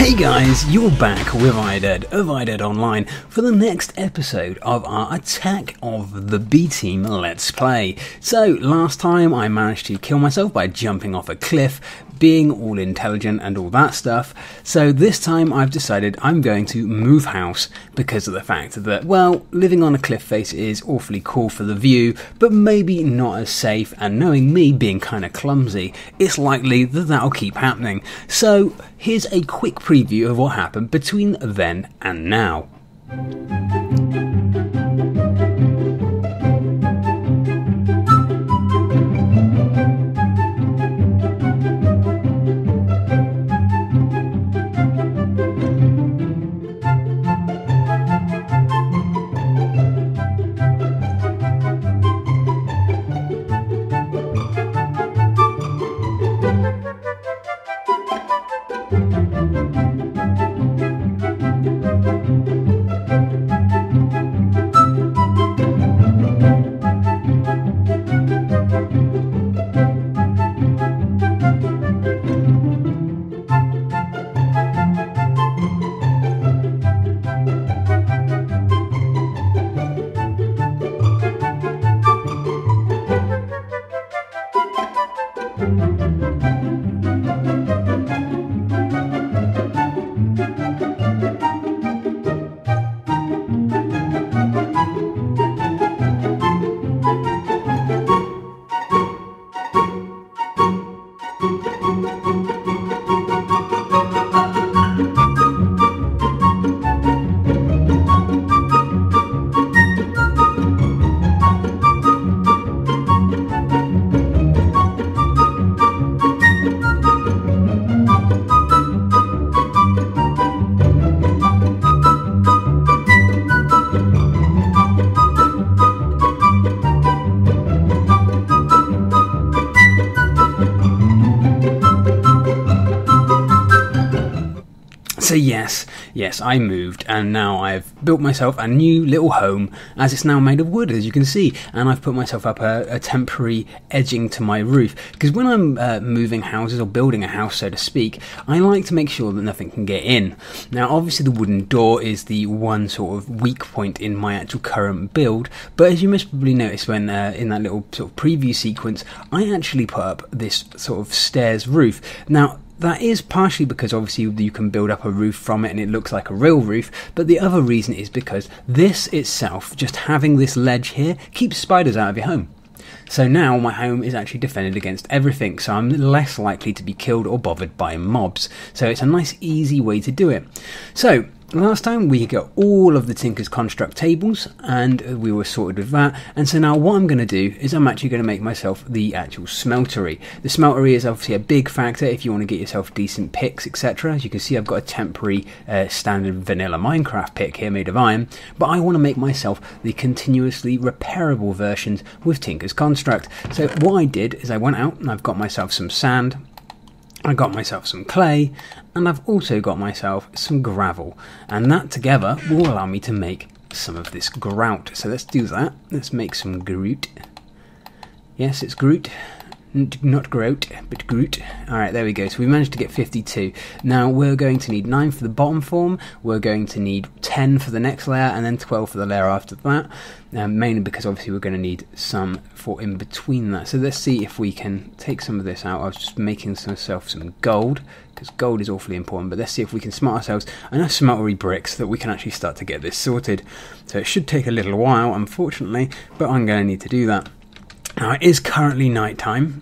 Hey guys, you're back with IDED of IDED Online for the next episode of our Attack of the B-Team Let's Play. So, last time I managed to kill myself by jumping off a cliff, being all intelligent and all that stuff. So this time I've decided I'm going to move house because of the fact that, well, living on a cliff face is awfully cool for the view, but maybe not as safe, and knowing me being kind of clumsy, it's likely that that'll keep happening. So here's a quick preview of what happened between then and now. So yes, I moved, and now I've built myself a new little home, as it's now made of wood, as you can see, and I've put myself up a temporary edging to my roof, because when I'm moving houses, or building a house, so to speak, I like to make sure that nothing can get in. Now, obviously the wooden door is the one sort of weak point in my actual current build, but as you must probably notice when in that little sort of preview sequence, I actually put up this sort of stairs roof. Now, that is partially because obviously you can build up a roof from it and it looks like a real roof, but the other reason is because this itself, just having this ledge here, keeps spiders out of your home. So now my home is actually defended against everything, so I'm less likely to be killed or bothered by mobs. So it's a nice easy way to do it. So last time we got all of the Tinkers Construct tables and we were sorted with that, and so now what I'm going to do is I'm actually going to make myself the actual Smeltery. The Smeltery is obviously a big factor if you want to get yourself decent picks, etc. As you can see, I've got a temporary standard vanilla Minecraft pick here made of iron, but I want to make myself the continuously repairable versions with Tinkers Construct. So what I did is I went out and I've got myself some sand, I got myself some clay, and I've also got myself some gravel, and that together will allow me to make some of this grout. So let's do that. Let's make some grout. Yes, it's grout. Not grout, but grout. Alright, there we go. So we managed to get 52. Now we're going to need 9 for the bottom form, we're going to need 10 for the next layer, and then 12 for the layer after that. Mainly because obviously we're going to need some for in between that. So let's see if we can take some of this out. I was just making myself some gold, because gold is awfully important, but let's see if we can smelt ourselves enough smeltery bricks that we can actually start to get this sorted. So it should take a little while, unfortunately, but I'm going to need to do that. Now it is currently night time,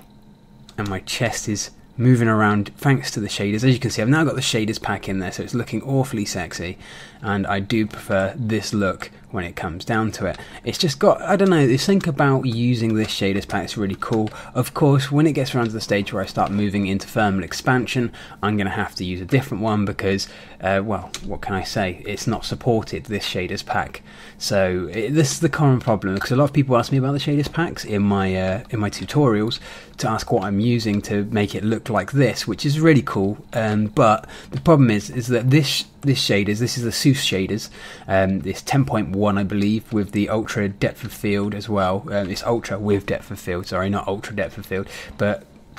and my chest is moving around thanks to the shaders. As you can see, I've now got the shaders pack in there, so it's looking awfully sexy, and I do prefer this look when it comes down to it. It's just got, I don't know, this thing about using this shaders pack is really cool. Of course, when it gets around to the stage where I start moving into thermal expansion, I'm going to have to use a different one because, well, what can I say? It's not supported, this shaders pack. So this is the common problem, because a lot of people ask me about the shaders packs in my tutorials to ask what I'm using to make it look like this, which is really cool. But the problem is that this shaders, this is the Seuss shaders, it's 10.1 I believe, with the ultra depth of field as well. It's ultra with depth of field, sorry, not ultra depth of field, but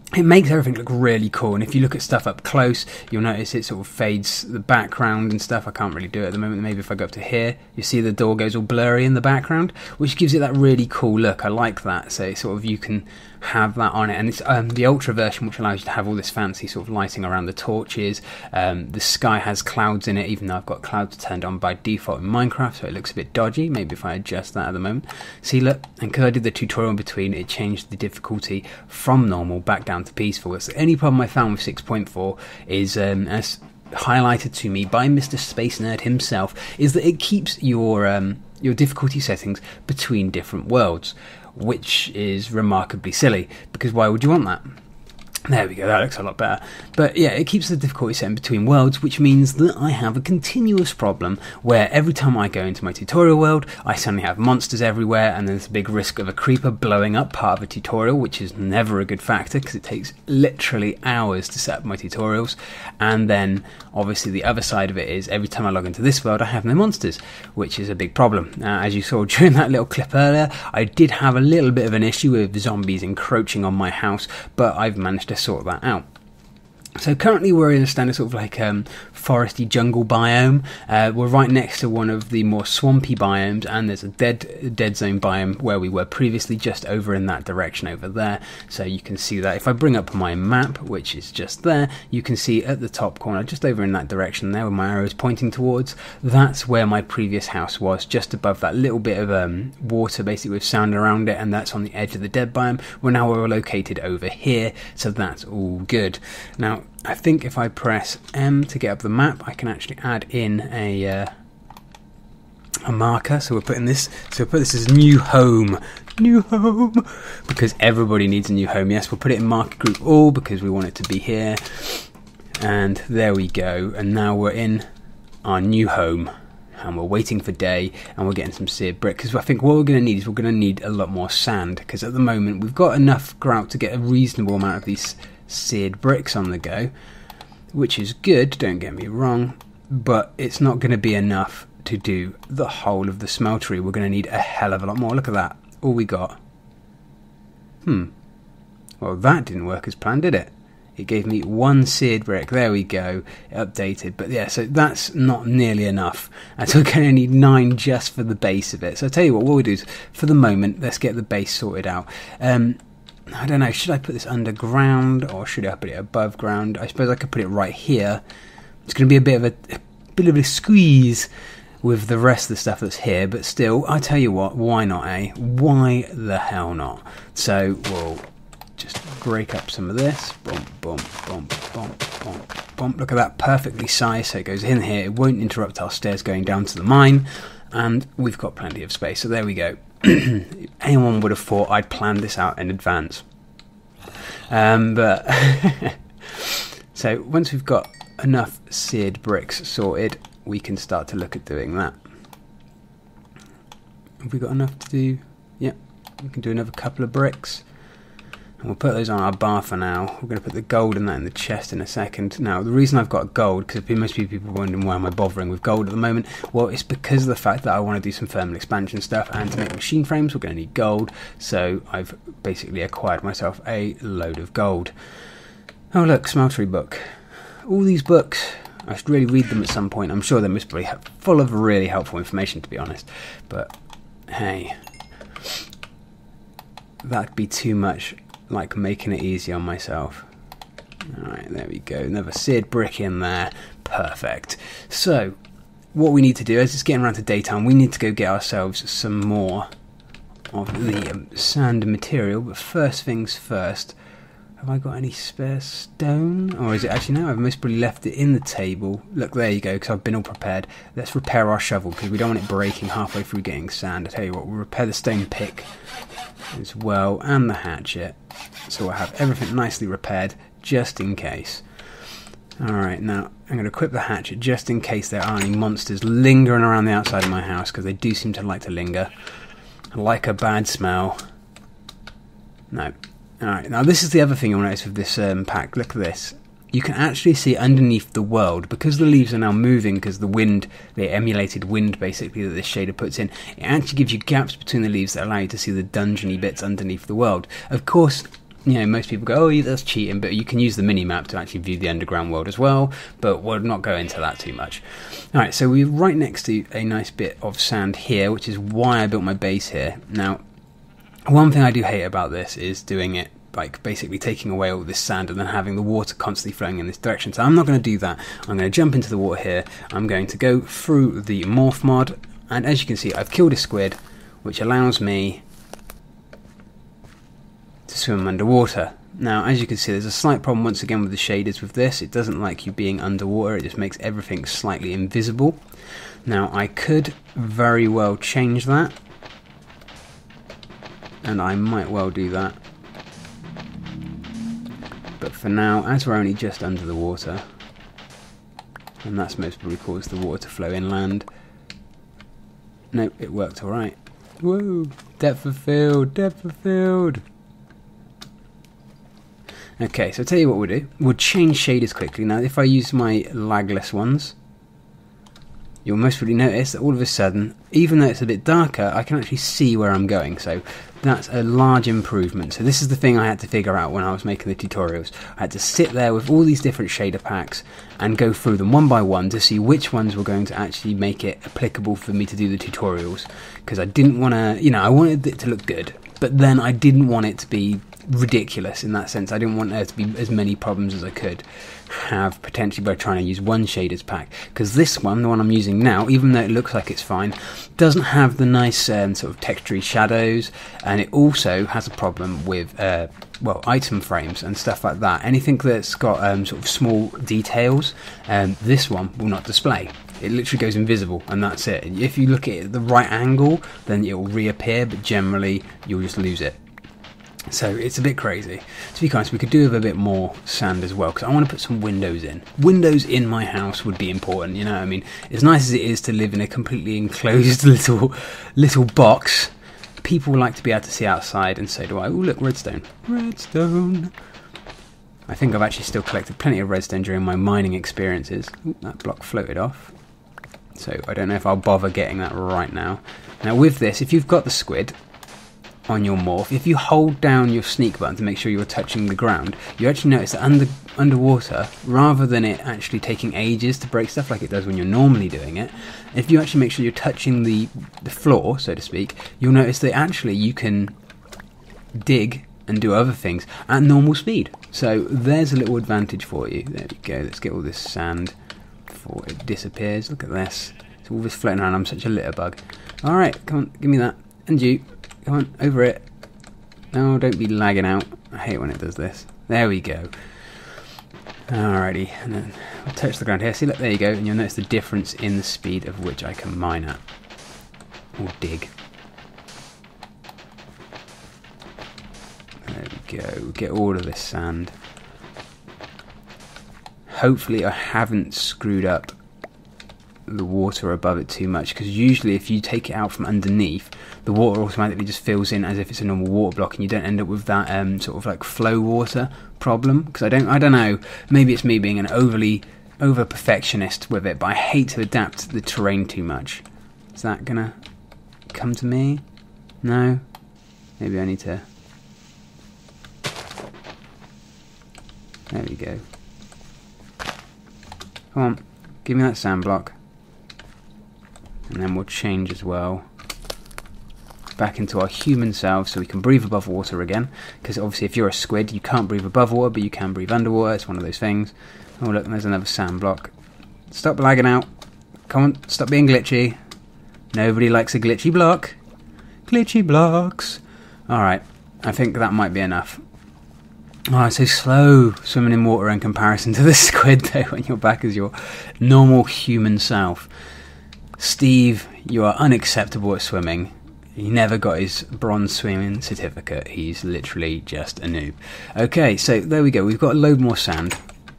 it makes everything look really cool, and if you look at stuff up close, you'll notice it sort of fades the background and stuff. I can't really do it at the moment. Maybe if I go up to here, you see the door goes all blurry in the background, which gives it that really cool look. I like that. So sort of you can have that on it, and it's the ultra version, which allows you to have all this fancy sort of lighting around the torches. The sky has clouds in it, even though I've got clouds turned on by default in Minecraft, so it looks a bit dodgy. Maybe if I adjust that at the moment. See, look, and because I did the tutorial in between, it changed the difficulty from normal back down to peaceful. It's the only problem I found with 6.4 is, as highlighted to me by Mr. Space Nerd himself, is that it keeps your difficulty settings between different worlds, which is remarkably silly, because why would you want that? There we go, that looks a lot better. But yeah, it keeps the difficulty setting between worlds, which means that I have a continuous problem where every time I go into my tutorial world, I suddenly have monsters everywhere, and there's a big risk of a creeper blowing up part of a tutorial, which is never a good factor because it takes literally hours to set up my tutorials. And then obviously the other side of it is every time I log into this world, I have no monsters, which is a big problem. As you saw during that little clip earlier, I did have a little bit of an issue with zombies encroaching on my house, but I've managed to sort that out. So currently we're in a standard sort of like foresty jungle biome. We're right next to one of the more swampy biomes, and there's a dead zone biome where we were previously, just over in that direction over there. So you can see that if I bring up my map, which is just there, you can see at the top corner, just over in that direction there where my arrow is pointing towards, that's where my previous house was, just above that little bit of water basically with sand around it, and that's on the edge of the dead biome. We're located over here, so that's all good. Now I think if I press M to get up the map, I can actually add in a marker. So we're putting this. So we'll put this as new home, because everybody needs a new home. Yes, we'll put it in marker group all because we want it to be here. And there we go. And now we're in our new home, and we're waiting for day, and we're getting some seared brick, because I think what we're going to need is we're going to need a lot more sand, because at the moment we've got enough grout to get a reasonable amount of these seared bricks on the go, which is good, don't get me wrong, but it's not going to be enough to do the whole of the smeltery. We're going to need a hell of a lot more. Look at that, all we got. Well, that didn't work as planned, did it? It gave me one seared brick. There we go, updated. But yeah, so that's not nearly enough, and so we're going to need 9 just for the base of it. So I'll tell you what we'll do is, for the moment, let's get the base sorted out. I don't know, should I put this underground or should I put it above ground? I suppose I could put it right here. It's going to be a bit of a squeeze with the rest of the stuff that's here, but still, I tell you what, why not, eh? Why the hell not? So we'll just break up some of this. Boom, boom, boom, boom, boom, boom. Look at that, perfectly sized, so it goes in here. It won't interrupt our stairs going down to the mine, and we've got plenty of space. So there we go. Anyone would have thought I'd planned this out in advance. But so once we've got enough seared bricks sorted, we can start to look at doing that. Have we got enough to do? Yep, we can do another couple of bricks. And we'll put those on our bar for now. We're going to put the gold in that in the chest in a second. Now, the reason I've got gold, because most people are wondering why am I bothering with gold at the moment, well, it's because of the fact that I want to do some thermal expansion stuff, and to make machine frames we're going to need gold, so I've basically acquired myself a load of gold. Oh look, Smeltery book. All these books, I should really read them at some point. I'm sure they're most probably full of really helpful information, to be honest, but hey, that'd be too much like making it easy on myself. Alright, there we go. Another seared brick in there. Perfect. So, what we need to do, as it's getting around to daytime, we need to go get ourselves some more of the sand material. But first things first, have I got any spare stone? Or is it actually, no, I've most probably left it in the table. Look, there you go, because I've been all prepared. Let's repair our shovel, because we don't want it breaking halfway through getting sand. I tell you what, we'll repair the stone pick as well, and the hatchet, so we'll have everything nicely repaired just in case. Alright, now I'm going to equip the hatchet just in case there are any monsters lingering around the outside of my house, because they do seem to like to linger. Like a bad smell. No. Alright, now this is the other thing you'll notice with this pack. Look at this. You can actually see underneath the world, because the leaves are now moving, because the wind, the emulated wind basically that this shader puts in, it actually gives you gaps between the leaves that allow you to see the dungeony bits underneath the world. Of course, you know, most people go, oh, that's cheating, but you can use the mini-map to actually view the underground world as well, but we'll not go into that too much. Alright, so we're right next to a nice bit of sand here, which is why I built my base here. Now, one thing I do hate about this is doing it, like basically taking away all this sand and then having the water constantly flowing in this direction. So I'm not going to do that. I'm going to jump into the water here. I'm going to go through the Morph mod, and as you can see, I've killed a squid, which allows me to swim underwater. Now, as you can see, there's a slight problem once again with the shaders with this. It doesn't like you being underwater. It just makes everything slightly invisible. Now, I could very well change that, and I might well do that. But for now, as we're only just under the water, and that's most probably caused the water to flow inland. Nope, it worked alright. Whoa! Depth of field! Depth of field! Okay, so I'll tell you what we'll do. We'll change shaders quickly. Now, if I use my lagless ones, you'll most probably notice that all of a sudden, even though it's a bit darker, I can actually see where I'm going. So that's a large improvement. So this is the thing I had to figure out when I was making the tutorials. I had to sit there with all these different shader packs and go through them one by one to see which ones were going to actually make it applicable for me to do the tutorials. Because I didn't want to, you know, I wanted it to look good, but then I didn't want it to be ridiculous in that sense. I didn't want there to be as many problems as I could have potentially by trying to use one shaders pack, because this one, the one I'm using now, even though it looks like it's fine, doesn't have the nice sort of textury shadows, and it also has a problem with well, item frames and stuff like that. Anything that's got sort of small details, this one will not display. It literally goes invisible, and that's it. If you look at it at the right angle, then it will reappear, but generally you'll just lose it. So it's a bit crazy. To be honest, we could do with a bit more sand as well, because I want to put some windows in. Windows in my house would be important, you know what I mean? As nice as it is to live in a completely enclosed little box, people like to be able to see outside, and so do I. Oh, look, redstone. Redstone. I think I've actually still collected plenty of redstone during my mining experiences. Ooh, that block floated off. So I don't know if I'll bother getting that right now. Now with this, if you've got the squid on your morph, if you hold down your sneak button to make sure you're touching the ground, you actually notice that underwater, rather than it actually taking ages to break stuff like it does when you're normally doing it, if you actually make sure you're touching the floor, so to speak, you'll notice that actually you can dig and do other things at normal speed. So there's a little advantage for you. There we go. Let's get all this sand before it disappears. Look at this. It's all this floating around. I'm such a litter bug. Alright, come on, give me that. And you. Come on, over it. No, don't be lagging out. I hate when it does this. There we go. Alrighty, and then I'll touch the ground here. See, look, there you go. And you'll notice the difference in the speed of which I can mine at. Or dig. There we go. Get all of this sand. Hopefully I haven't screwed up the water above it too much, because usually if you take it out from underneath, the water automatically just fills in as if it's a normal water block, and you don't end up with that sort of like flow water problem. Because I don't know, maybe it's me being an over perfectionist with it, but I hate to adapt the terrain too much. Is that gonna come to me? No? Maybe I need to... There we go. Come on, give me that sand block. And then we'll change as well back into our human selves so we can breathe above water again. Because obviously if you're a squid, you can't breathe above water, but you can breathe underwater. It's one of those things. Oh look, there's another sand block. Stop lagging out. Come on, stop being glitchy. Nobody likes a glitchy block. Glitchy blocks. Alright, I think that might be enough. Oh, it's so slow swimming in water in comparison to the squid though when you're back as your normal human self. Steve, you are unacceptable at swimming. He never got his bronze swimming certificate. He's literally just a noob. Okay, so there we go. We've got a load more sand.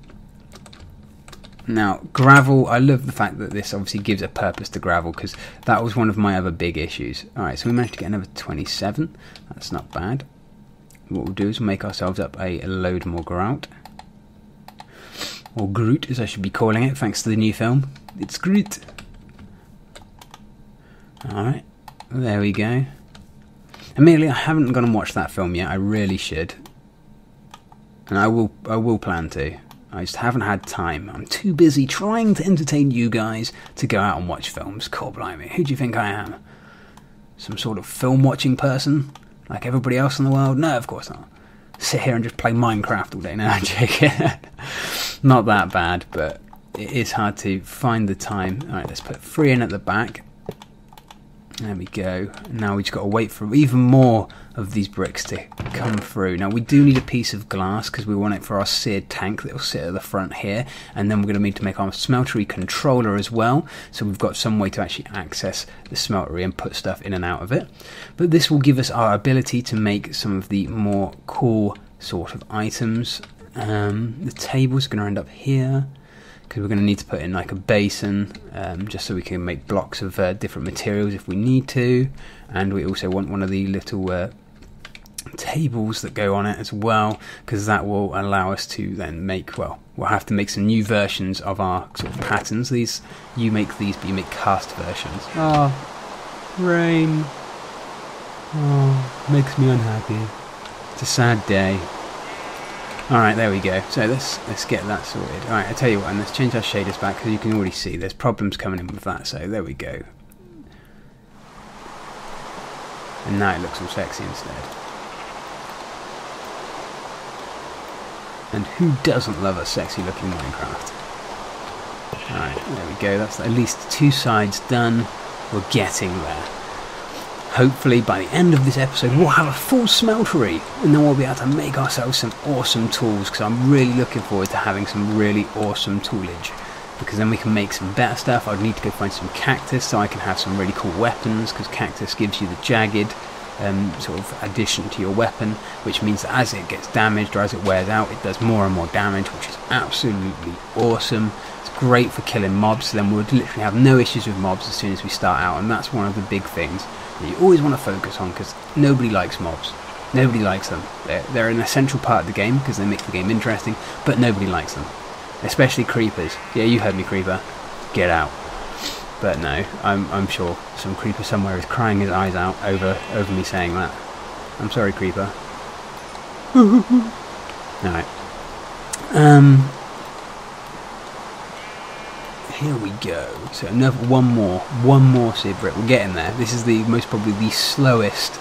Now, gravel, I love the fact that this obviously gives a purpose to gravel, because that was one of my other big issues. Alright, so we managed to get another 27. That's not bad. What we'll do is make ourselves up a load more grout. Or Groot, as I should be calling it, thanks to the new film. It's Groot. Alright, there we go. Admittedly, I haven't gone and watched that film yet. I really should. And I will plan to. I just haven't had time. I'm too busy trying to entertain you guys to go out and watch films. God blimey, who do you think I am? Some sort of film watching person? Like everybody else in the world? No, of course not. Sit here and just play Minecraft all day. No, I'm joking. Not that bad, but it is hard to find the time. Alright, let's put 3 in at the back. There we go. Now we just got to wait for even more of these bricks to come through. Now we do need a piece of glass because we want it for our seared tank that will sit at the front here, and then we're going to need to make our smeltery controller as well, so we've got some way to actually access the smeltery and put stuff in and out of it. But this will give us our ability to make some of the more cool sort of items. The table's going to end up here, because we're going to need to put in like a basin, just so we can make blocks of different materials if we need to. And we also want one of the little tables that go on it as well, because that will allow us to then make, well, we'll have to make some new versions of our sort of patterns. These, you make these, but you make cast versions. Oh, rain. Oh, makes me unhappy. It's a sad day. Alright, there we go. So let's get that sorted. Alright, I tell you what, and let's change our shaders back, because you can already see there's problems coming in with that. So there we go. And now it looks all sexy instead. And who doesn't love a sexy looking Minecraft? Alright, there we go. That's at least 2 sides done. We're getting there. Hopefully by the end of this episode we'll have a full smeltery, and then we'll be able to make ourselves some awesome tools, because I'm really looking forward to having some really awesome toolage, because then we can make some better stuff. I'd need to go find some cactus so I can have some really cool weapons, because cactus gives you the jagged sort of addition to your weapon, which means that as it gets damaged or as it wears out, it does more and more damage, which is absolutely awesome. It's great for killing mobs, so then we'll literally have no issues with mobs as soon as we start out, and that's one of the big things that you always want to focus on, because nobody likes mobs. Nobody likes them. They're an essential part of the game because they make the game interesting, but nobody likes them. Especially creepers. Yeah, you heard me, creeper. Get out. But no, I'm sure some creeper somewhere is crying his eyes out over me saying that. I'm sorry, creeper. Alright. Here we go. So another one more seed brick. We're getting there. This is the most probably the slowest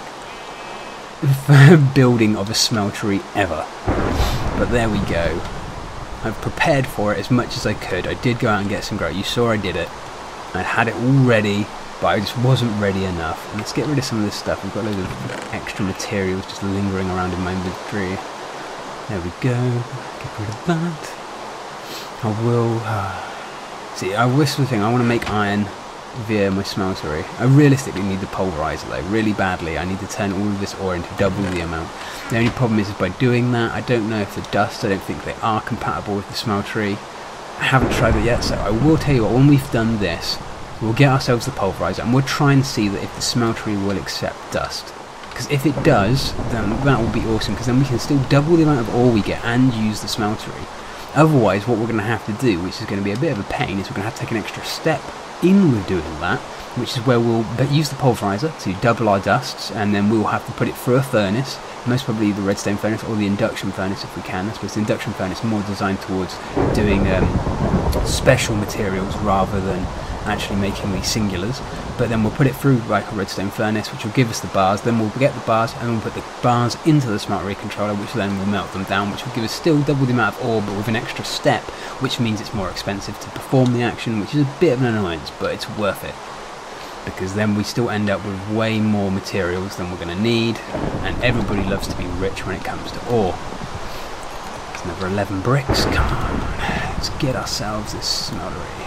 building of a smeltery ever. But there we go. I've prepared for it as much as I could. I did go out and get some grout. You saw I did it. I had it all ready, but I just wasn't ready enough. And let's get rid of some of this stuff. We've got loads of extra materials just lingering around in my inventory. There we go. Get rid of that. I will... See, I wish the thing, I want to make iron via my smeltery. I realistically need the pulverizer though, really badly. I need to turn all of this ore into double the amount. The only problem is by doing that, I don't know if the dust, I don't think they are compatible with the smeltery. I haven't tried it yet, so I will tell you what, when we've done this, we'll get ourselves the pulverizer and we'll try and see that if the smeltery will accept dust. Because if it does, then that will be awesome, because then we can still double the amount of ore we get and use the smeltery. Otherwise, what we're going to have to do, which is going to be a bit of a pain, is we're going to have to take an extra step in with doing that, which is where we'll use the pulverizer to double our dusts, and then we'll have to put it through a furnace, most probably the redstone furnace or the induction furnace if we can. I suppose the induction furnace is more designed towards doing special materials rather than actually making these singulars. But then we'll put it through like a redstone furnace, which will give us the bars, then we'll get the bars and we'll put the bars into the smeltery controller, which then will melt them down, which will give us still double the amount of ore but with an extra step, which means it's more expensive to perform the action, which is a bit of an annoyance, but it's worth it, because then we still end up with way more materials than we're going to need, and everybody loves to be rich when it comes to ore. It's another 11 bricks, come on, let's get ourselves this smeltery.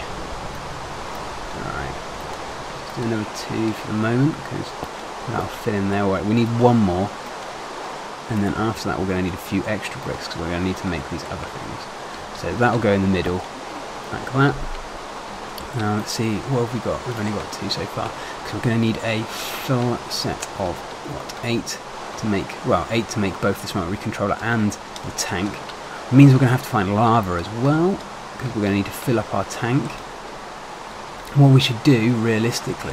Alright. Do another 2 for the moment, because that'll fit in there. Right, we need one more, and then after that we're going to need a few extra bricks, because we're going to need to make these other things. So that'll go in the middle, like that. Now let's see, what have we got? We've only got 2 so far, because we're going to need a full set of, what, 8 to make, well, 8 to make both the smeltery controller and the tank. It means we're going to have to find lava as well, because we're going to need to fill up our tank. What we should do, realistically,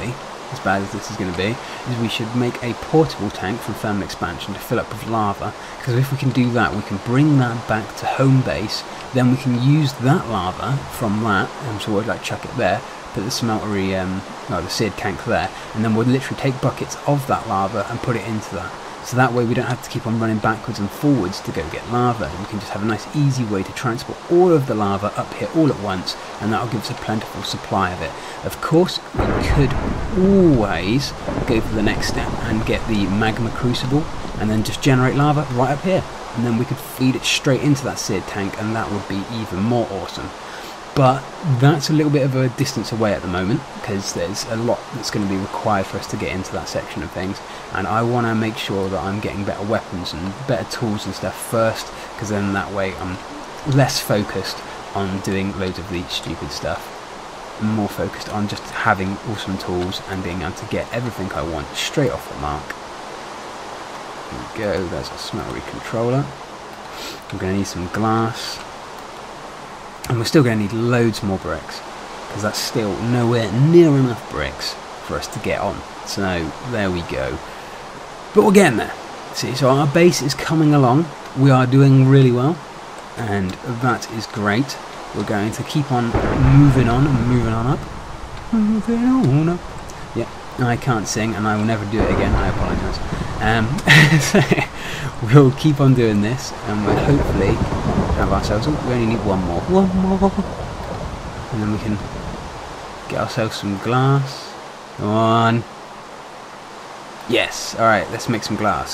as bad as this is going to be, is we should make a portable tank from thermal expansion to fill up with lava, because if we can do that, we can bring that back to home base, then we can use that lava from that, so we'll like chuck it there, put the smeltery, the seared tank there, and then we'll literally take buckets of that lava and put it into that. So that way we don't have to keep on running backwards and forwards to go get lava, and we can just have a nice easy way to transport all of the lava up here all at once, and that'll give us a plentiful supply of it. Of course, we could always go for the next step and get the magma crucible and then just generate lava right up here, and then we could feed it straight into that seared tank, and that would be even more awesome. But that's a little bit of a distance away at the moment, because there's a lot that's going to be required for us to get into that section of things, and I want to make sure that I'm getting better weapons and better tools and stuff first, because then that way I'm less focused on doing loads of the stupid stuff. I'm more focused on just having awesome tools and being able to get everything I want straight off the mark. There we go, there's a smeltery controller. I'm going to need some glass. And we're still going to need loads more bricks, because that's still nowhere near enough bricks for us to get on. So there we go. But we're getting there. See, so our base is coming along. We are doing really well, and that is great. We're going to keep on moving on and moving on up. Moving on up. Yeah, I can't sing, and I will never do it again. I apologise. So we'll keep on doing this, and we'll hopefully have ourselves. Oh, we only need one more, and then we can get ourselves some glass. Come on. Yes. All right. Let's make some glass.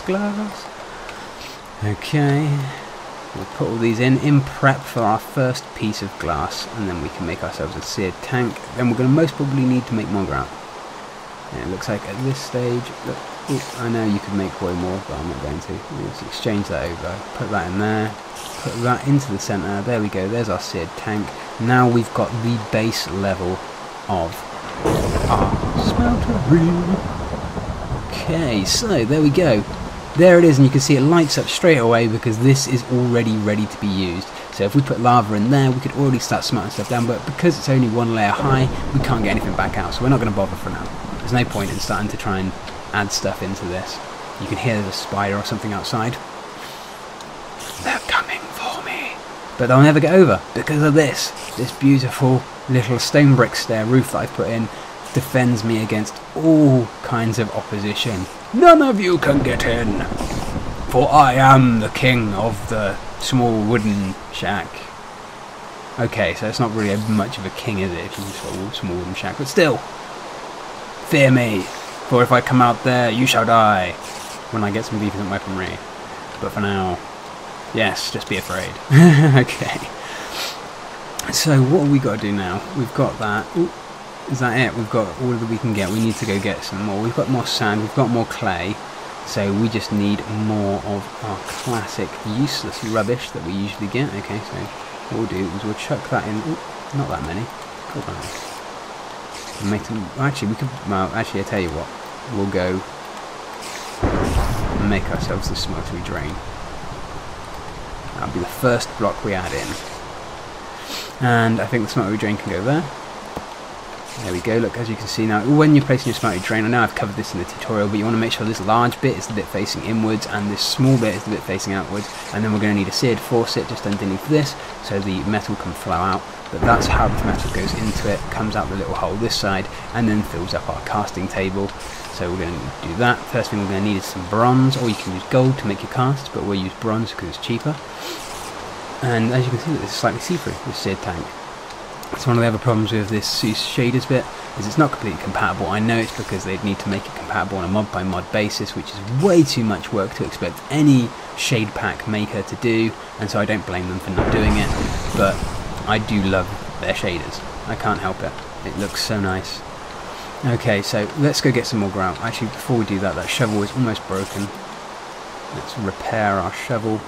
Okay. We'll put all these in prep for our first piece of glass, and then we can make ourselves a seared tank. Then we're going to most probably need to make more grout. And it looks like at this stage, look, I know you could make way more, but I'm not going to. Let's exchange that over. Put that in there. Put that into the centre. There we go. There's our seared tank. Now we've got the base level of our smeltery. Okay, so there we go. There it is, and you can see it lights up straight away because this is already ready to be used. So if we put lava in there, we could already start smelting stuff down, but because it's only one layer high, we can't get anything back out, so we're not going to bother for now. There's no point in starting to try and add stuff into this. You can hear there's a spider or something outside. They're coming for me. But they'll never get over because of this. This beautiful little stone brick stair roof that I've put in defends me against all kinds of opposition. None of you can get in, for I am the king of the small wooden shack. Okay, so it's not really much of a king, is it, if you just got a small wooden shack, but still, fear me, for if I come out there, you shall die, when I get some decent weaponry. But for now, yes, just be afraid. Okay. So what have we got to do now? We've got that. Ooh, is that it? We've got all that we can get. We need to go get some more. We've got more sand, we've got more clay, so we just need more of our classic useless rubbish that we usually get. Okay, so what we'll do is we'll chuck that in. Ooh, not that many. Got that. Make them. Actually, we could. Well, actually, I tell you what. We'll go and make ourselves the smeltery drain. That'll be the first block we add in. And I think the smeltery drain can go there. There we go, look, as you can see now, when you're placing your smeltery drain, I know I've covered this in the tutorial, but you want to make sure this large bit is the bit facing inwards and this small bit is the bit facing outwards, and then we're going to need a seared faucet just underneath this so the metal can flow out. But that's how the metal goes into it, comes out the little hole this side, and then fills up our casting table. So we're going to do that. First thing we're going to need is some bronze, or you can use gold to make your cast, but we'll use bronze because it's cheaper. And as you can see, this is slightly see-through, this seared tank. It's one of the other problems with this shaders bit, is it's not completely compatible. I know it's because they'd need to make it compatible on a mod by mod basis, which is way too much work to expect any shade pack maker to do, and so I don't blame them for not doing it, but I do love their shaders. I can't help it. It looks so nice. Okay, so let's go get some more grout. Actually, before we do that, that shovel is almost broken. Let's repair our shovel.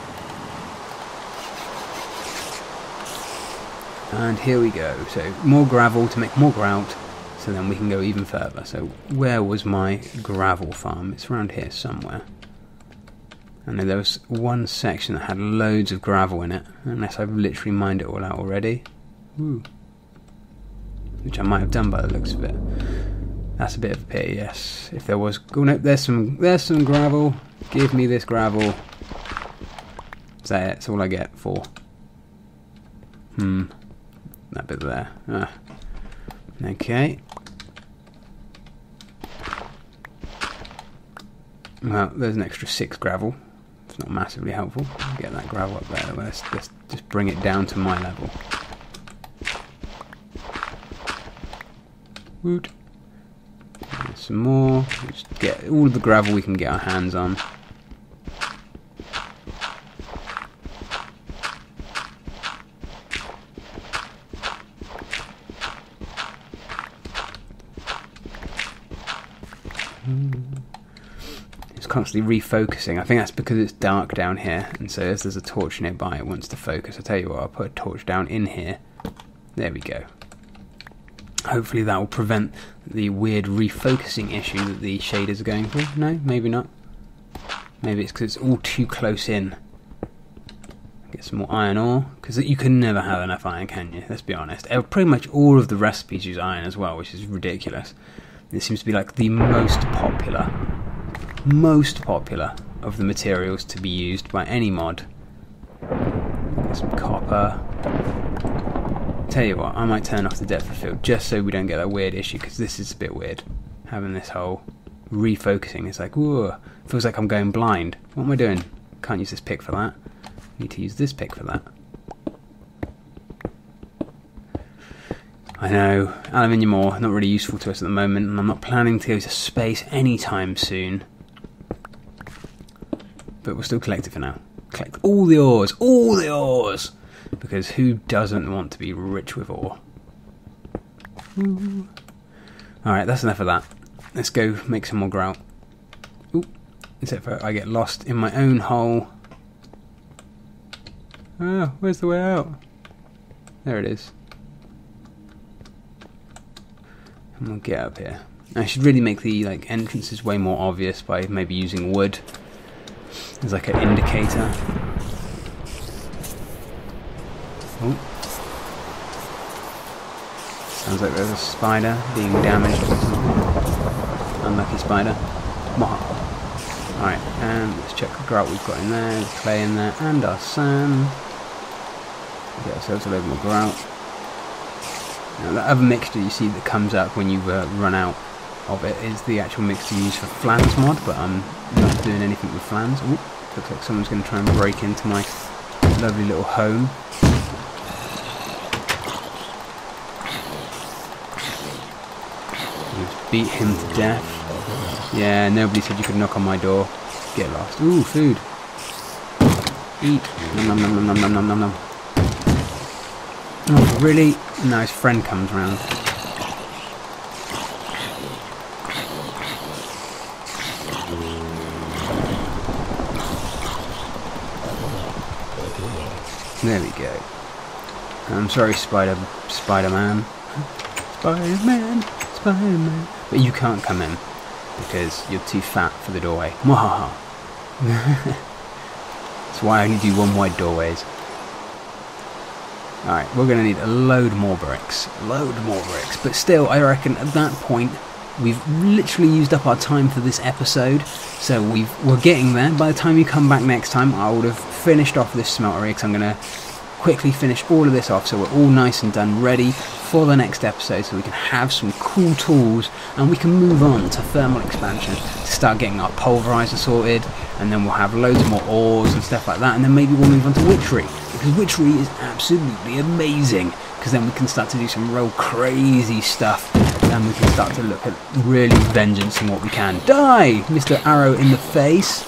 And here we go. So more gravel to make more grout, so then we can go even further. So where was my gravel farm? It's around here somewhere. I know there was one section that had loads of gravel in it, unless I've literally mined it all out already. Ooh. Which I might have done by the looks of it. That's a bit of a pity, yes. If there was... Oh no, there's some gravel. Give me this gravel. Is that it? That's all I get for. That bit there. Okay. Well, there's an extra 6 gravel. It's not massively helpful. Get that gravel up there. Let's just bring it down to my level. Woot. There's some more. Just get all of the gravel we can get our hands on. It's constantly refocusing. I think that's because it's dark down here, and so as there's a torch nearby, it wants to focus. I'll tell you what, I'll put a torch down in here. There we go. Hopefully that will prevent the weird refocusing issue that the shaders are going through. No, maybe not. Maybe it's because it's all too close in. Get some more iron ore, because you can never have enough iron, can you? Let's be honest. Pretty much all of the recipes use iron as well, which is ridiculous. It seems to be like the most popular of the materials to be used by any mod. Get some copper. Tell you what, I might turn off the depth of field just so we don't get that weird issue, because this is a bit weird. Having this whole refocusing, it's like, whoa, feels like I'm going blind. What am I doing? Can't use this pick for that. Need to use this pick for that. I know, aluminium ore, not really useful to us at the moment, and I'm not planning to go to space anytime soon. But we'll still collect it for now. Collect all the ores! Because who doesn't want to be rich with ore? Alright, that's enough of that. Let's go make some more grout. Ooh, except for I get lost in my own hole. Oh, where's the way out? There it is. And we'll get up here. I should really make the entrances way more obvious by maybe using wood as like an indicator. Oh. Sounds like there's a spider being damaged or something. Unlucky spider. Alright, and let's check the grout we've got in there, the clay in there, and our sand. Get ourselves a load more grout. Now that other mixture you see that comes up when you've run out of it is the actual mixture you use for Flan's mod, but I'm not doing anything with Flans. Ooh, looks like someone's going to try and break into my lovely little home. Just beat him to death. Yeah, nobody said you could knock on my door. Get lost. Ooh, food. Eat. Nom nom nom nom nom nom nom nom. Oh, really? No, his friend comes round. There we go. I'm sorry, Spider-Man. Spider-Man. But you can't come in because you're too fat for the doorway. Mwahaha. That's why I only do one wide doorways. Alright, we're going to need a load more bricks. But still, I reckon at that point, we've literally used up our time for this episode. So we're getting there. By the time you come back next time, I would have finished off this smeltery, because I'm going to quickly finish all of this off so we're all nice and done, ready for the next episode, so we can have some cool tools and we can move on to thermal expansion to start getting our pulverizer sorted, and then we'll have loads more ores and stuff like that, and then maybe we'll move on to Witchery, because Witchery is absolutely amazing, because then we can start to do some real crazy stuff, and we can start to look at really vengeancing what we can. Die, Mr. Arrow in the face.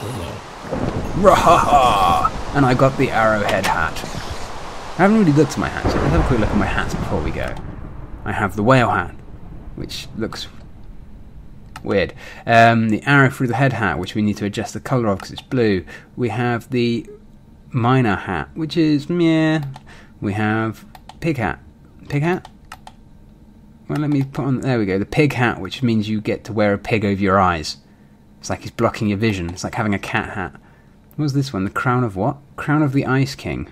Rahaha! And I got the arrowhead hat. I haven't really looked at my hats. Let's have a quick look at my hats before we go. I have the whale hat, which looks weird. The arrow through the head hat, which we need to adjust the colour of because it's blue. We have the miner hat, which is meh. We have pig hat. Pig hat? Well, let me put on... There we go. The pig hat, which means you get to wear a pig over your eyes. It's like he's blocking your vision. It's like having a cat hat. What's this one? The crown of what? Crown of the Ice King.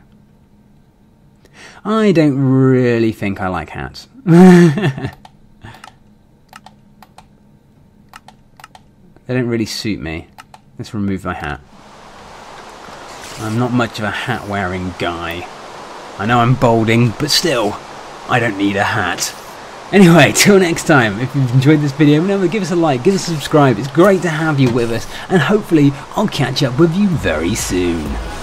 I don't really think I like hats. They don't really suit me. Let's remove my hat. I'm not much of a hat-wearing guy. I know I'm balding, but still, I don't need a hat. Anyway, till next time, if you've enjoyed this video, remember, give us a like, give us a subscribe. It's great to have you with us, and hopefully I'll catch up with you very soon.